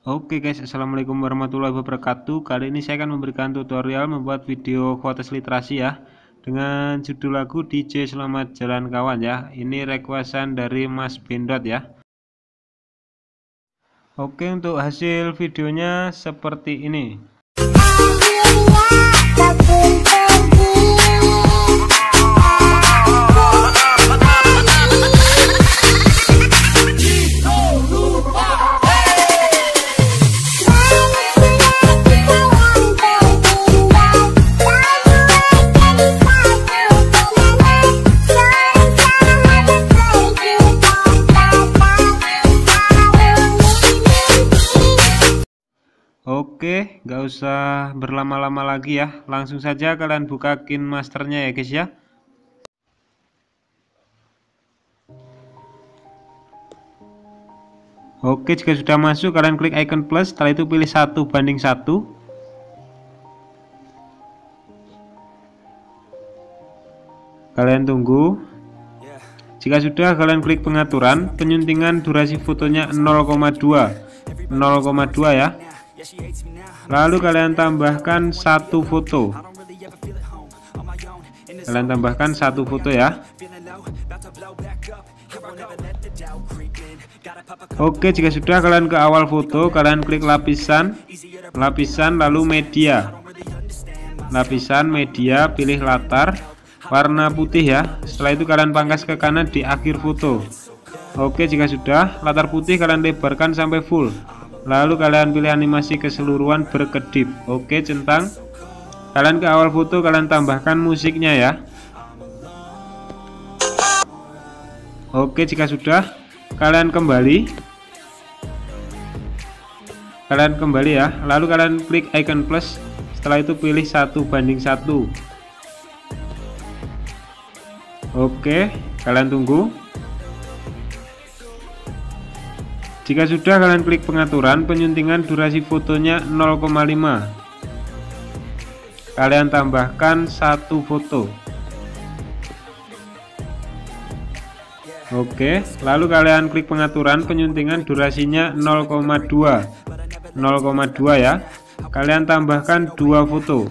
Oke guys, assalamualaikum warahmatullahi wabarakatuh. Kali ini saya akan memberikan tutorial membuat video kuotas literasi ya, dengan judul lagu DJ Selamat Jalan Kawan ya. Ini requestan dari Mas Bendot ya. Oke, untuk hasil videonya seperti ini. Oke, nggak usah berlama-lama lagi ya, langsung saja kalian buka KineMasternya ya guys ya. Oke, jika sudah masuk kalian klik icon plus, setelah itu pilih 1:1. Kalian tunggu. Jika sudah kalian klik pengaturan, penyuntingan durasi fotonya 0,2 ya. Lalu kalian tambahkan satu foto. Kalian tambahkan satu foto ya. Oke, jika sudah kalian ke awal foto, kalian klik lapisan lalu media. Lapisan media, pilih latar warna putih ya. Setelah itu kalian pangkas ke kanan di akhir foto. Oke, jika sudah, latar putih kalian lebarkan sampai full. Lalu kalian pilih animasi keseluruhan berkedip. Oke, centang. Kalian ke awal foto, kalian tambahkan musiknya ya. Oke, jika sudah, kalian kembali ya. Lalu kalian klik icon plus. Setelah itu pilih 1:1. Oke, kalian tunggu. Jika sudah, kalian klik pengaturan, penyuntingan durasi fotonya 0,5. Kalian tambahkan satu foto. Oke, lalu kalian klik pengaturan, penyuntingan durasinya 0,2 ya. Kalian tambahkan dua foto.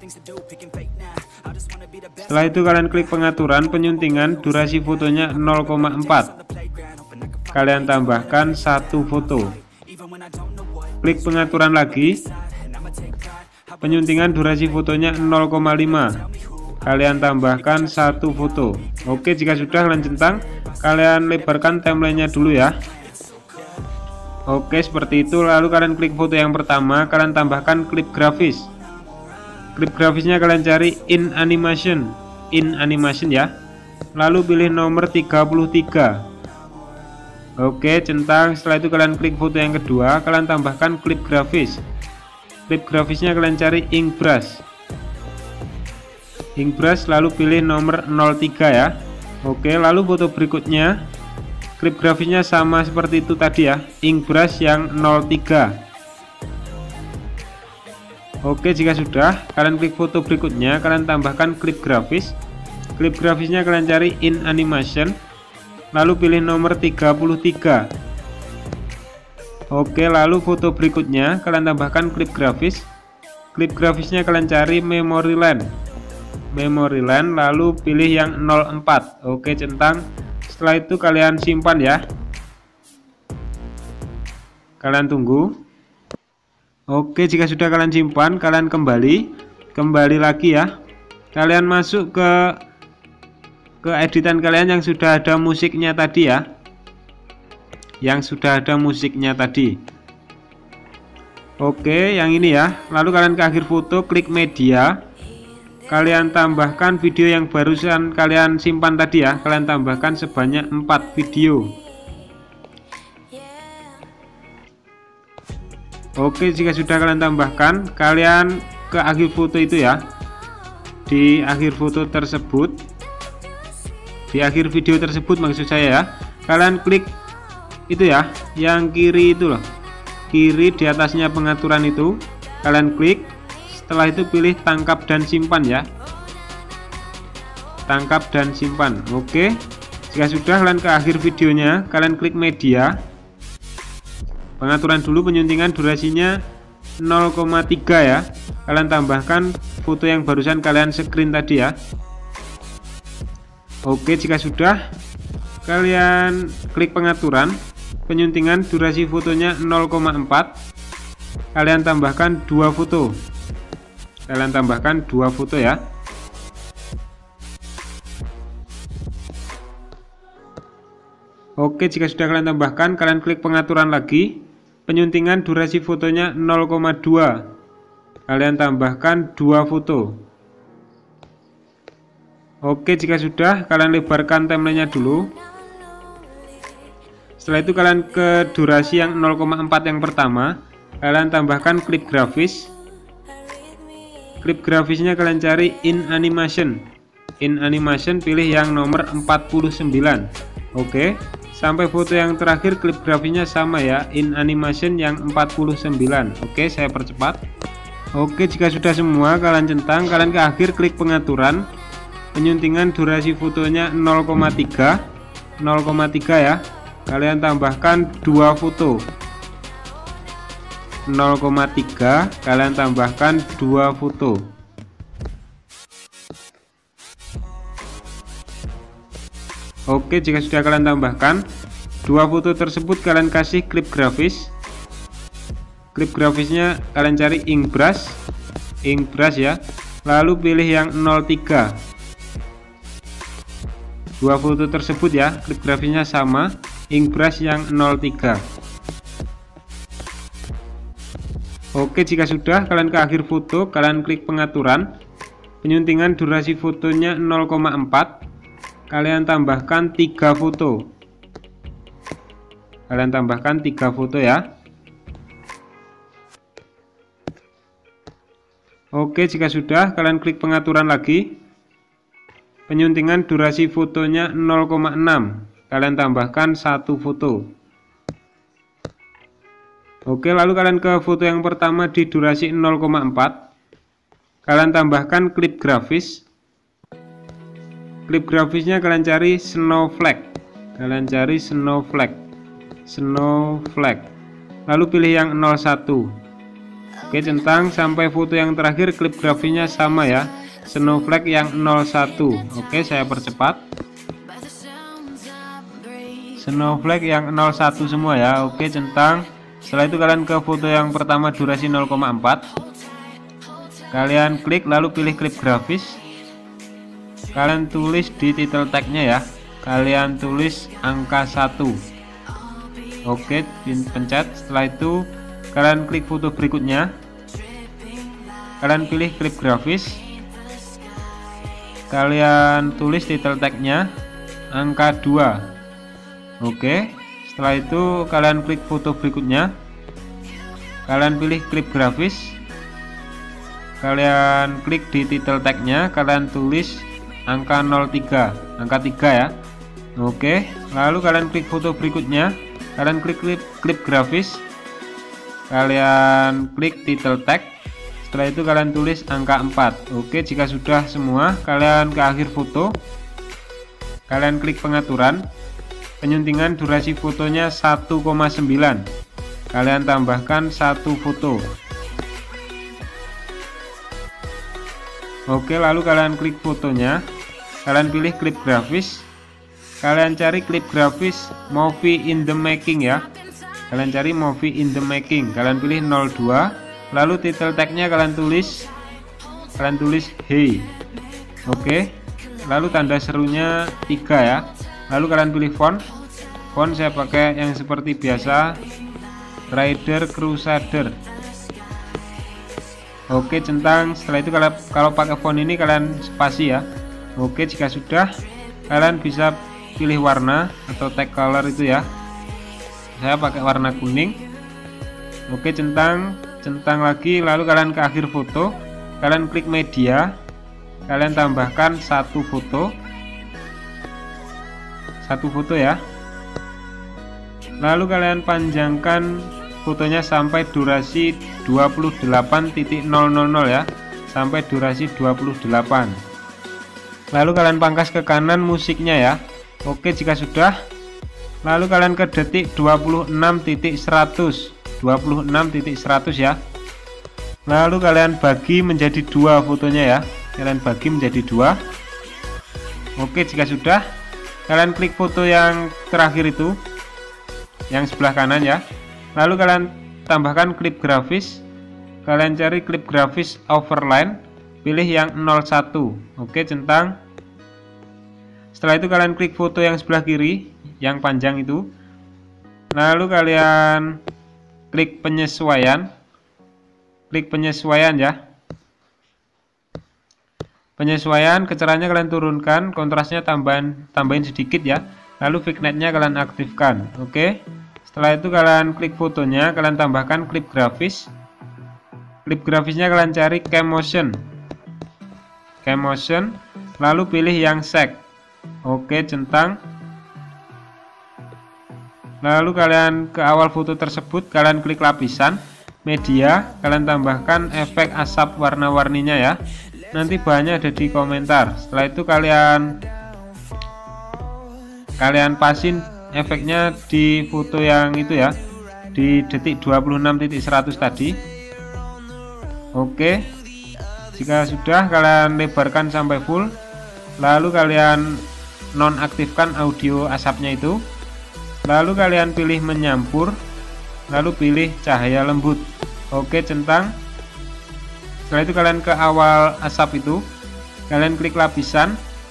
Setelah itu kalian klik pengaturan, penyuntingan durasi fotonya 0,4. Kalian tambahkan satu foto. Klik pengaturan lagi, penyuntingan durasi fotonya 0,5. Kalian tambahkan satu foto. Oke, jika sudah kalian centang, kalian lebarkan timelinenya dulu ya. Oke, seperti itu. Lalu kalian klik foto yang pertama, kalian tambahkan klip grafis. Klip grafisnya kalian cari in animation ya. Lalu pilih nomor 33. Oke, centang. Setelah itu kalian klik foto yang kedua, kalian tambahkan klip grafis. Klip grafisnya kalian cari ink brush, lalu pilih nomor 03 ya. Oke, lalu foto berikutnya, klip grafisnya sama seperti itu tadi ya, ink brush yang 03. Oke, jika sudah, kalian klik foto berikutnya, kalian tambahkan klip grafis. Klip grafisnya kalian cari in animation, lalu pilih nomor 33. Oke, lalu foto berikutnya kalian tambahkan klip grafis. Klip grafisnya kalian cari memory lane, lalu pilih yang 04. Oke, centang. Setelah itu kalian simpan ya. Kalian tunggu. Oke, jika sudah kalian simpan, kalian kembali lagi ya. Kalian masuk ke editan kalian yang sudah ada musiknya tadi ya, Oke, yang ini ya. Lalu kalian ke akhir foto, klik media, kalian tambahkan video yang barusan kalian simpan tadi ya. Kalian tambahkan sebanyak 4 video. Oke, jika sudah kalian tambahkan, kalian ke akhir foto itu ya. Di akhir foto tersebut, di akhir video tersebut maksud saya ya, kalian klik itu ya, yang kiri itu loh, kiri di atasnya pengaturan itu, kalian klik. Setelah itu pilih tangkap dan simpan ya, tangkap dan simpan. Oke, jika sudah, kalian ke akhir videonya, kalian klik media, Pengaturan dulu penyuntingan durasinya 0,3 ya. Kalian tambahkan foto yang barusan kalian screen tadi ya. Oke, jika sudah, kalian klik pengaturan penyuntingan durasi fotonya 0,4. Kalian tambahkan 2 foto. Kalian tambahkan 2 foto ya. Oke, jika sudah kalian tambahkan, kalian klik pengaturan lagi. Penyuntingan durasi fotonya 0,2. Kalian tambahkan 2 foto. Oke, jika sudah, kalian lebarkan timelinenya dulu. Setelah itu kalian ke durasi yang 0,4 yang pertama. Kalian tambahkan klip grafis. Klip grafisnya kalian cari in animation. In animation pilih yang nomor 49. Oke. Sampai foto yang terakhir klip grafisnya sama ya, in animation yang 49. Oke, saya percepat. Oke, jika sudah semua kalian centang, kalian ke akhir klik pengaturan penyuntingan durasi fotonya 0,3 ya. Kalian tambahkan 2 foto. 0,3 kalian tambahkan 2 foto. Oke, jika sudah kalian tambahkan 2 foto tersebut, kalian kasih klip grafis. Klip grafisnya kalian cari ink brush ya. Lalu pilih yang 03. 2 foto tersebut ya, klip grafisnya sama, ink brush yang 03. Oke, jika sudah, kalian ke akhir foto, kalian klik pengaturan penyuntingan durasi fotonya 0,4. Kalian tambahkan 3 foto. Kalian tambahkan 3 foto ya. Oke, jika sudah, kalian klik pengaturan lagi. Penyuntingan durasi fotonya 0,6. Kalian tambahkan 1 foto. Oke, lalu kalian ke foto yang pertama di durasi 0,4. Kalian tambahkan klip grafis. Klip grafisnya kalian cari snowflake. Kalian cari snowflake. Lalu pilih yang 01. Oke, centang sampai foto yang terakhir klip grafisnya sama ya, snowflake yang 01. Oke, saya percepat. Snowflake yang 01 semua ya. Oke, centang. Setelah itu kalian ke foto yang pertama durasi 0,4. Kalian klik lalu pilih klip grafis. Kalian tulis di title tagnya ya, kalian tulis angka 1. Oke, pencet. Setelah itu kalian klik foto berikutnya. Kalian pilih klip grafis. Kalian tulis title tagnya angka 2. Oke, setelah itu kalian klik foto berikutnya. Kalian pilih klip grafis. Kalian klik di title tagnya, kalian tulis angka 03, angka 3 ya. Oke, lalu kalian klik foto berikutnya. Kalian klik klip grafis. Kalian klik title tag. Setelah itu kalian tulis angka 4. Oke, jika sudah semua, kalian ke akhir foto. Kalian klik pengaturan penyuntingan durasi fotonya 1,9. Kalian tambahkan 1 foto. Oke, lalu kalian klik fotonya. Kalian pilih klip grafis. Kalian cari klip grafis movie in the making ya. Kalian cari movie in the making. Kalian pilih 02. Lalu title tagnya kalian tulis hey. Oke. Lalu tanda serunya 3 ya. Lalu kalian pilih font. Font saya pakai yang seperti biasa, Rider Crusader. Oke, centang. Setelah itu kalau pakai font ini kalian spasi ya. Oke, jika sudah, kalian bisa pilih warna atau tag color itu ya. Saya pakai warna kuning. Oke, centang lagi. Lalu kalian ke akhir foto. Kalian klik media. Kalian tambahkan 1 foto. 1 foto ya. Lalu kalian panjangkan fotonya sampai durasi 28.000 ya. Sampai durasi 28. Lalu kalian pangkas ke kanan musiknya ya. Oke, jika sudah, lalu kalian ke detik 26.100 ya, lalu kalian bagi menjadi dua fotonya ya, kalian bagi menjadi dua. Oke, jika sudah, kalian klik foto yang terakhir itu, yang sebelah kanan ya, lalu kalian tambahkan klip grafis, kalian cari klip grafis overline, pilih yang 01. Oke, centang. Setelah itu kalian klik foto yang sebelah kiri yang panjang itu, lalu kalian klik penyesuaian, ya, penyesuaian, kecerahannya kalian turunkan, kontrasnya tambahin sedikit ya, lalu vignette-nya kalian aktifkan. Oke, setelah itu kalian klik fotonya, kalian tambahkan klip grafis, klip grafisnya kalian cari cam motion, lalu pilih yang shake. Oke, centang. Lalu kalian ke awal foto tersebut, kalian klik lapisan media, kalian tambahkan efek asap warna-warninya ya. Nanti bahannya ada di komentar. Setelah itu kalian pasin efeknya di foto yang itu ya, di detik 26.100 tadi. Oke, jika sudah, kalian lebarkan sampai full, lalu kalian nonaktifkan audio asapnya itu, lalu kalian pilih menyampur, lalu pilih cahaya lembut. Oke, centang. Setelah itu kalian ke awal asap itu, kalian klik lapisan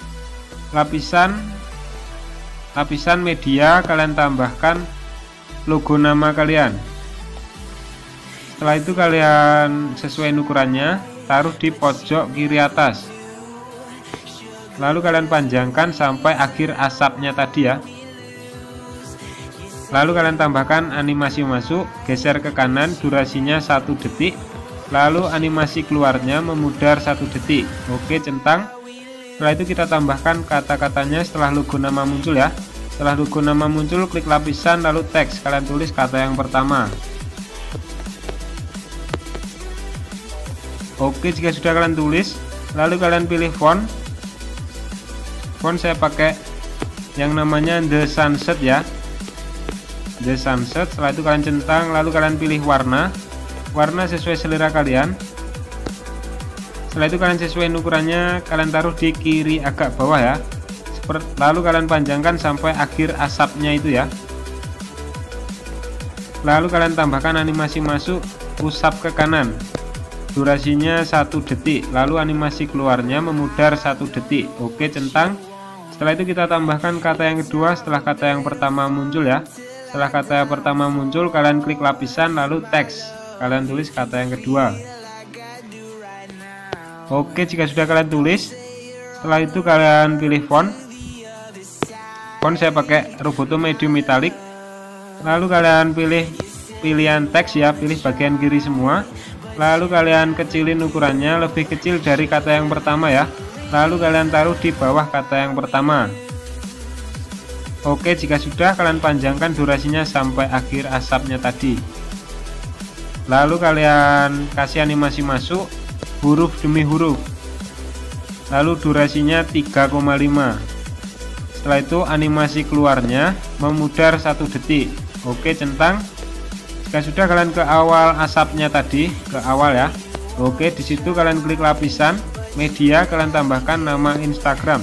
media, kalian tambahkan logo nama kalian. Setelah itu kalian sesuaikan ukurannya, taruh di pojok kiri atas, lalu kalian panjangkan sampai akhir asapnya tadi ya. Lalu kalian tambahkan animasi masuk, geser ke kanan, durasinya 1 detik, lalu animasi keluarnya memudar 1 detik. Oke, centang. Setelah itu kita tambahkan kata-katanya setelah logo nama muncul ya. Setelah logo nama muncul, klik lapisan, lalu teks, kalian tulis kata yang pertama. Oke, jika sudah kalian tulis, lalu kalian pilih font. Saya pakai yang namanya The Sunset ya, The Sunset. Setelah itu kalian centang, lalu kalian pilih warna sesuai selera kalian. Setelah itu kalian sesuaikan ukurannya, kalian taruh di kiri agak bawah ya, lalu kalian panjangkan sampai akhir asapnya itu ya. Lalu kalian tambahkan animasi masuk, usap ke kanan, durasinya 1 detik, lalu animasi keluarnya memudar 1 detik. Oke, centang. Setelah itu kita tambahkan kata yang kedua setelah kata yang pertama muncul ya. Setelah kata yang pertama muncul, kalian klik lapisan, lalu teks, kalian tulis kata yang kedua. Oke, jika sudah kalian tulis, setelah itu kalian pilih font. Saya pakai Roboto medium italic. Lalu kalian pilih pilihan teks ya, pilih bagian kiri semua. Lalu kalian kecilin ukurannya lebih kecil dari kata yang pertama ya. Lalu kalian taruh di bawah kata yang pertama. Oke, jika sudah, kalian panjangkan durasinya sampai akhir asapnya tadi. Lalu kalian kasih animasi masuk, huruf demi huruf, lalu durasinya 3,5. Setelah itu animasi keluarnya memudar 1 detik. Oke, centang. Jika sudah, kalian ke awal asapnya tadi, ke awal ya. Oke, disitu kalian klik lapisan media, kalian tambahkan nama Instagram.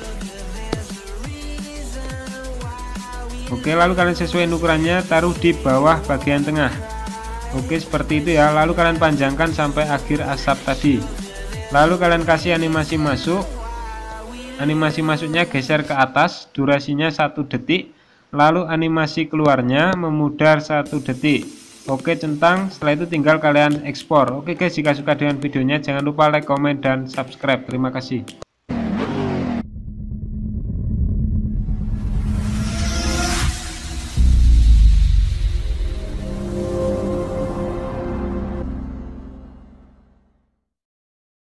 Oke, lalu kalian sesuaikan ukurannya, taruh di bawah bagian tengah. Oke, seperti itu ya. Lalu kalian panjangkan sampai akhir asap tadi. Lalu kalian kasih animasi masuk, animasi masuknya geser ke atas, durasinya 1 detik, lalu animasi keluarnya memudar 1 detik. Oke, centang. Setelah itu tinggal kalian ekspor. Oke guys, jika suka dengan videonya, jangan lupa like, komen, dan subscribe. Terima kasih.